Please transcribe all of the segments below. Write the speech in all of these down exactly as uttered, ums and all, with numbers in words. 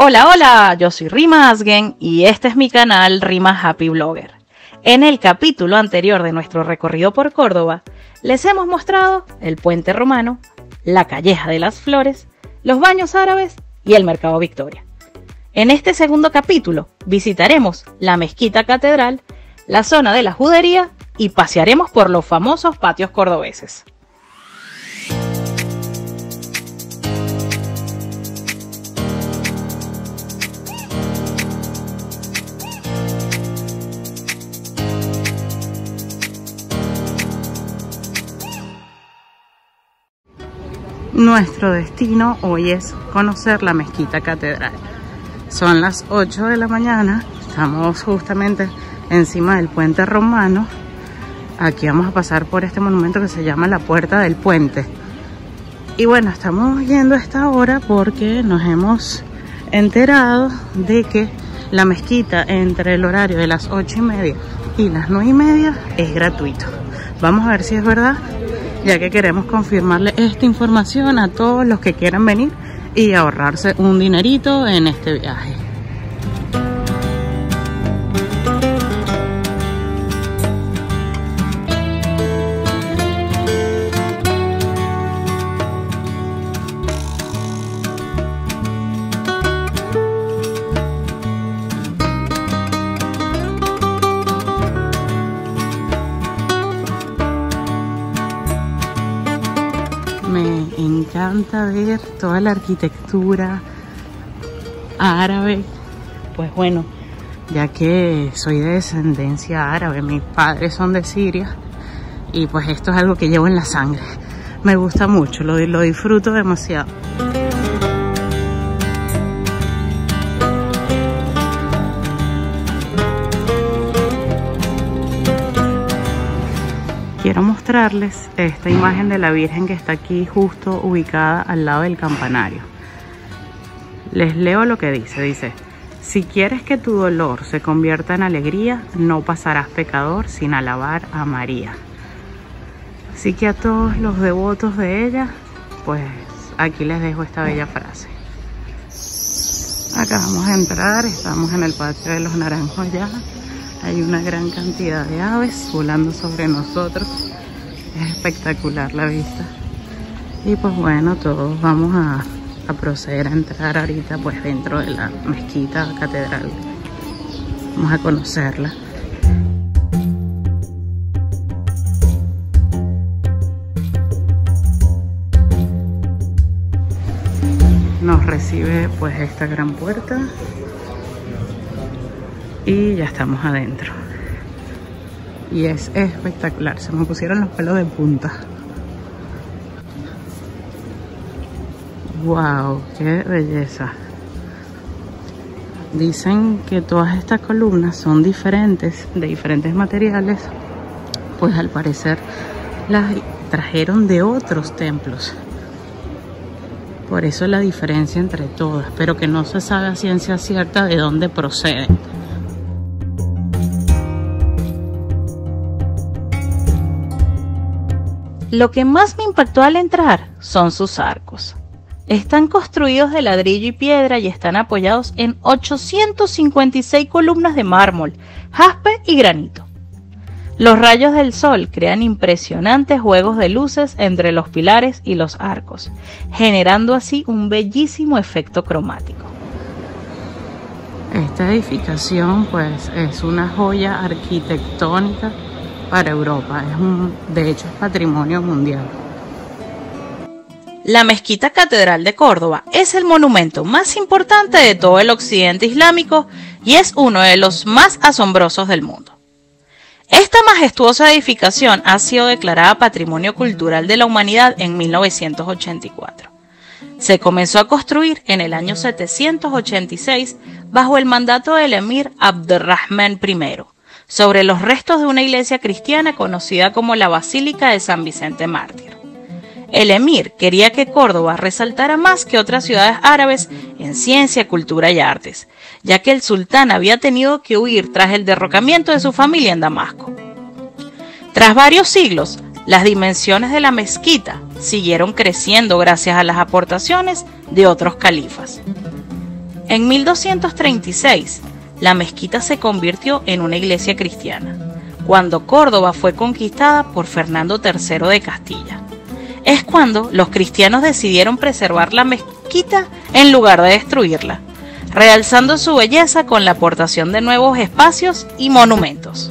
Hola, hola, yo soy Rima Asgen y este es mi canal Rima Happy Blogger. En el capítulo anterior de nuestro recorrido por Córdoba, les hemos mostrado el puente romano, la calleja de las flores, los baños árabes y el mercado Victoria. En este segundo capítulo visitaremos la mezquita catedral, la zona de la judería y pasearemos por los famosos patios cordobeses. Nuestro destino hoy es conocer la mezquita catedral. Son las ocho de la mañana, estamos justamente encima del puente romano. Aquí vamos a pasar por este monumento que se llama la Puerta del Puente. Y bueno, estamos yendo a esta hora porque nos hemos enterado de que la mezquita entre el horario de las ocho y media y las nueve y media es gratuito. Vamos a ver si es verdad, ya que queremos confirmarle esta información a todos los que quieran venir y ahorrarse un dinerito en este viaje. Me encanta ver toda la arquitectura árabe, pues bueno, ya que soy de descendencia árabe, mis padres son de Siria y pues esto es algo que llevo en la sangre. Me gusta mucho, lo, lo disfruto demasiado. Quiero mostrarles esta imagen de la Virgen que está aquí justo ubicada al lado del campanario. Les leo lo que dice, dice: si quieres que tu dolor se convierta en alegría, no pasarás pecador sin alabar a María. Así que a todos los devotos de ella, pues aquí les dejo esta bella frase. Acabamos de entrar, estamos en el patio de los naranjos ya. Hay una gran cantidad de aves volando sobre nosotros. Es espectacular la vista. Y pues bueno, todos vamos a, a proceder a entrar ahorita pues dentro de la mezquita catedral. Vamos a conocerla. Nos recibe pues esta gran puerta. Y ya estamos adentro. Y es espectacular. Se me pusieron los pelos de punta. ¡Wow! ¡Qué belleza! Dicen que todas estas columnas son diferentes, de diferentes materiales. Pues al parecer las trajeron de otros templos. Por eso la diferencia entre todas. Pero que no se sabe a ciencia cierta de dónde proceden. Lo que más me impactó al entrar son sus arcos. Están construidos de ladrillo y piedra y están apoyados en ochocientas cincuenta y seis columnas de mármol, jaspe y granito. Los rayos del sol crean impresionantes juegos de luces entre los pilares y los arcos, generando así un bellísimo efecto cromático. Esta edificación pues es una joya arquitectónica para Europa, es un, de hecho es patrimonio mundial. La mezquita catedral de Córdoba es el monumento más importante de todo el occidente islámico y es uno de los más asombrosos del mundo. Esta majestuosa edificación ha sido declarada Patrimonio Cultural de la Humanidad en mil novecientos ochenta y cuatro. Se comenzó a construir en el año setecientos ochenta y seis bajo el mandato del emir Abderrahman primero. Sobre los restos de una iglesia cristiana conocida como la Basílica de San Vicente Mártir. El emir quería que Córdoba resaltara más que otras ciudades árabes en ciencia, cultura y artes, ya que el sultán había tenido que huir tras el derrocamiento de su familia en Damasco. Tras varios siglos, las dimensiones de la mezquita siguieron creciendo gracias a las aportaciones de otros califas. En mil doscientos treinta y seis, la mezquita se convirtió en una iglesia cristiana, cuando Córdoba fue conquistada por Fernando tercero de Castilla. Es cuando los cristianos decidieron preservar la mezquita en lugar de destruirla, realzando su belleza con la aportación de nuevos espacios y monumentos.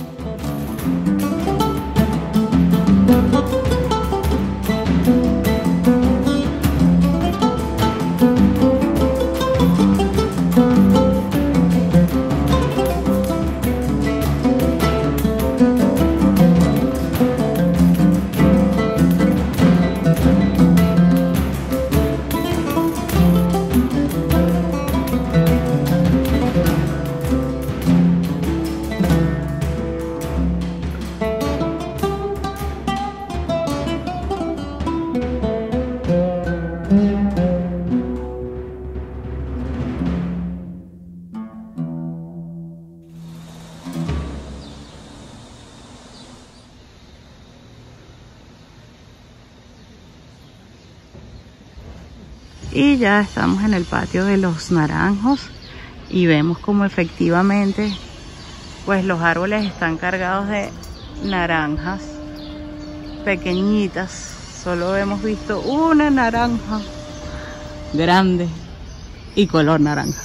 Y ya estamos en el patio de los Naranjos y vemos como efectivamente pues los árboles están cargados de naranjas pequeñitas. Solo hemos visto una naranja grande y color naranja.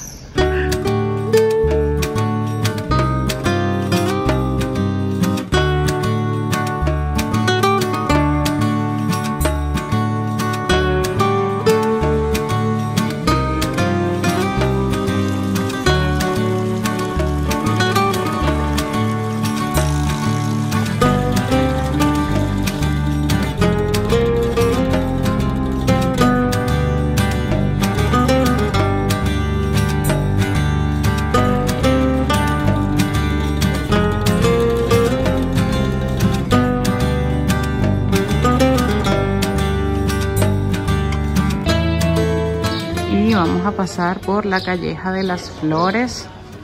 Vamos a pasar por la calleja de las Flores.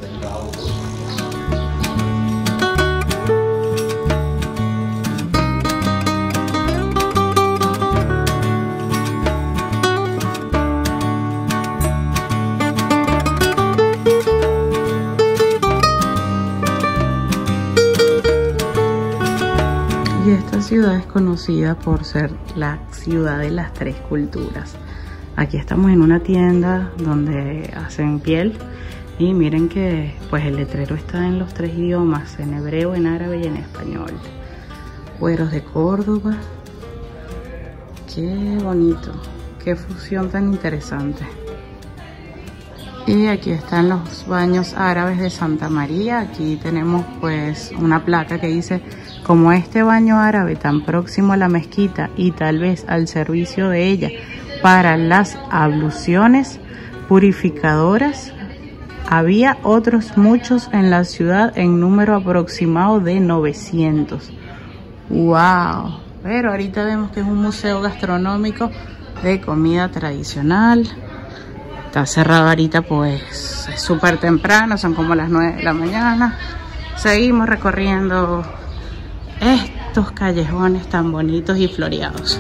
Y esta ciudad es conocida por ser la ciudad de las tres culturas. Aquí estamos en una tienda donde hacen piel y miren que pues el letrero está en los tres idiomas, en hebreo, en árabe y en español. Cueros de Córdoba. Qué bonito, qué fusión tan interesante. Y aquí están los baños árabes de Santa María. Aquí tenemos pues una placa que dice: como este baño árabe tan próximo a la mezquita y tal vez al servicio de ella para las abluciones purificadoras, había otros muchos en la ciudad en número aproximado de novecientos. ¡Wow! Pero ahorita vemos que es un museo gastronómico de comida tradicional. Está cerrado ahorita, pues es súper temprano, son como las nueve de la mañana. Seguimos recorriendo estos callejones tan bonitos y floreados.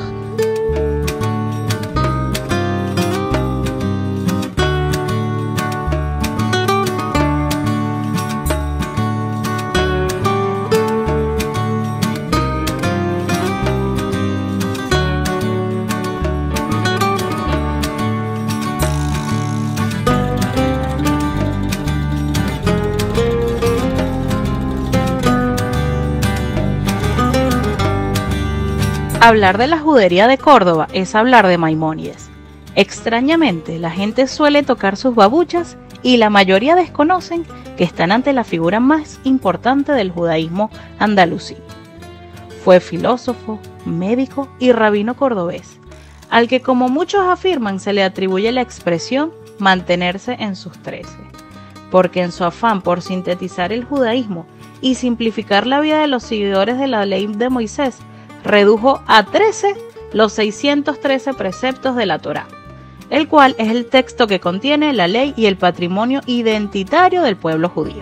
Hablar de la judería de Córdoba es hablar de Maimónides. Extrañamente, la gente suele tocar sus babuchas y la mayoría desconocen que están ante la figura más importante del judaísmo andalusí. Fue filósofo, médico y rabino cordobés, al que, como muchos afirman, se le atribuye la expresión mantenerse en sus trece, porque en su afán por sintetizar el judaísmo y simplificar la vida de los seguidores de la ley de Moisés, redujo a trece los seiscientos trece preceptos de la Torá, el cual es el texto que contiene la ley y el patrimonio identitario del pueblo judío.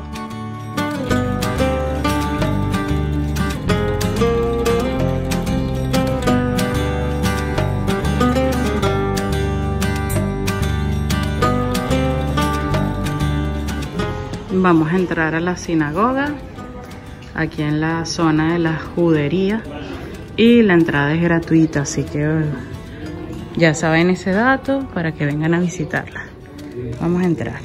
Vamos a entrar a la sinagoga, aquí en la zona de la judería, y la entrada es gratuita, así que ya saben ese dato para que vengan a visitarla. Vamos a entrar.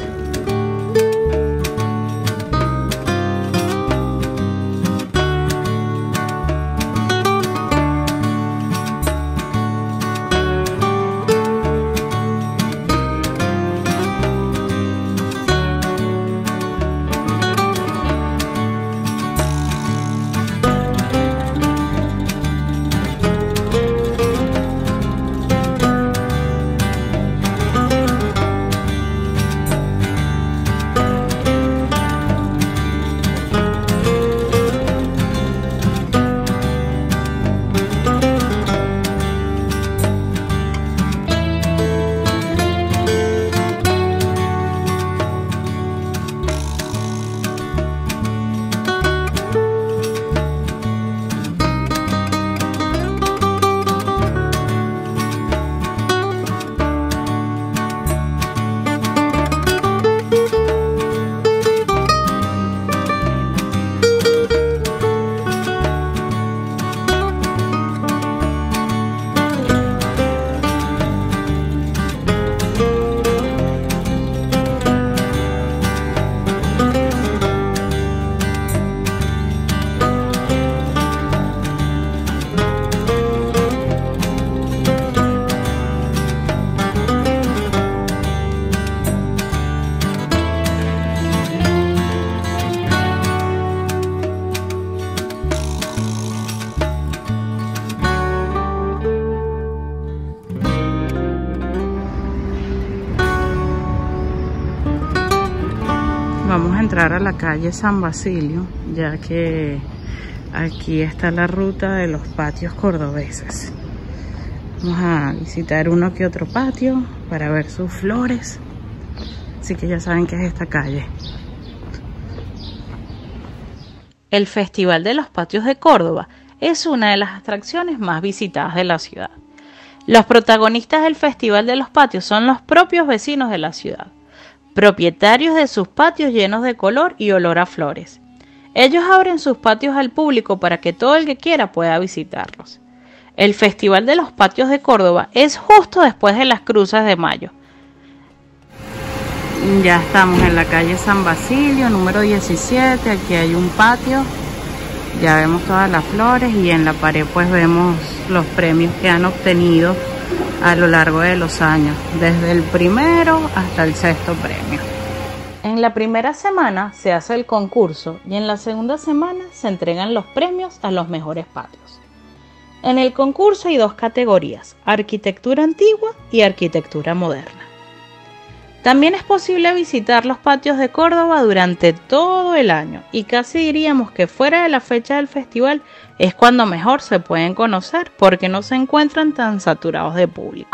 Vamos a entrar a la calle San Basilio, ya que aquí está la ruta de los patios cordobeses. Vamos a visitar uno que otro patio para ver sus flores. Así que ya saben que es esta calle. El Festival de los Patios de Córdoba es una de las atracciones más visitadas de la ciudad. Los protagonistas del Festival de los Patios son los propios vecinos de la ciudad, propietarios de sus patios llenos de color y olor a flores. Ellos abren sus patios al público para que todo el que quiera pueda visitarlos. El Festival de los Patios de Córdoba es justo después de las Cruces de Mayo. Ya estamos en la calle San Basilio, número diecisiete. Aquí hay un patio. Ya vemos todas las flores y en la pared pues vemos los premios que han obtenido a lo largo de los años, desde el primero hasta el sexto premio. En la primera semana se hace el concurso y en la segunda semana se entregan los premios a los mejores patios. En el concurso hay dos categorías, arquitectura antigua y arquitectura moderna. También es posible visitar los patios de Córdoba durante todo el año y casi diríamos que fuera de la fecha del festival es cuando mejor se pueden conocer porque no se encuentran tan saturados de público.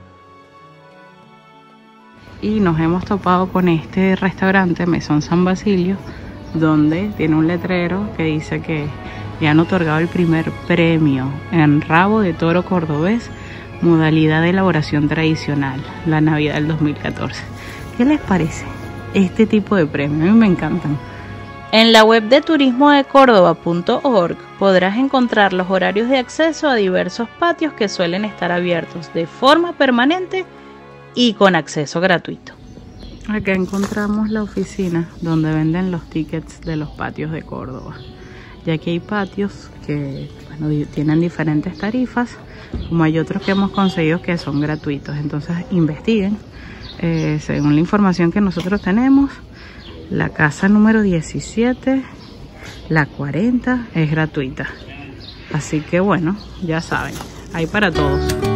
Y nos hemos topado con este restaurante Mesón San Basilio, donde tiene un letrero que dice que le han otorgado el primer premio en rabo de toro cordobés, modalidad de elaboración tradicional, la Navidad del dos mil catorce. ¿Qué les parece este tipo de premios? A mí me encantan. En la web de turismo de córdoba punto org podrás encontrar los horarios de acceso a diversos patios que suelen estar abiertos de forma permanente y con acceso gratuito. Acá encontramos la oficina donde venden los tickets de los patios de Córdoba. Ya que hay patios que bueno, tienen diferentes tarifas, como hay otros que hemos conseguido que son gratuitos. Entonces investiguen. Eh, según la información que nosotros tenemos, la casa número diecisiete, la cuarenta, es gratuita. Así que bueno, ya saben, hay para todos.